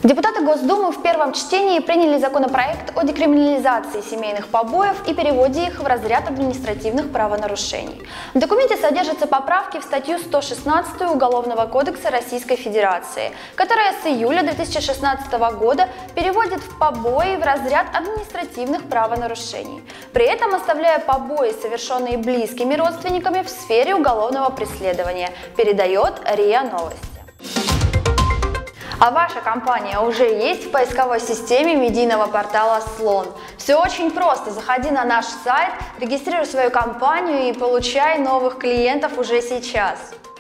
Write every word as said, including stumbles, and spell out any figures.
Депутаты Госдумы в первом чтении приняли законопроект о декриминализации семейных побоев и переводе их в разряд административных правонарушений. В документе содержатся поправки в статью сто шестнадцать Уголовного кодекса Российской Федерации, которая с июля две тысячи шестнадцатого года переводит в побои в разряд административных правонарушений, при этом оставляя побои, совершенные близкими родственниками, в сфере уголовного преследования, передает РИА Новости. А ваша компания уже есть в поисковой системе медийного портала Слон? Все очень просто. Заходи на наш сайт, регистрируй свою компанию и получай новых клиентов уже сейчас.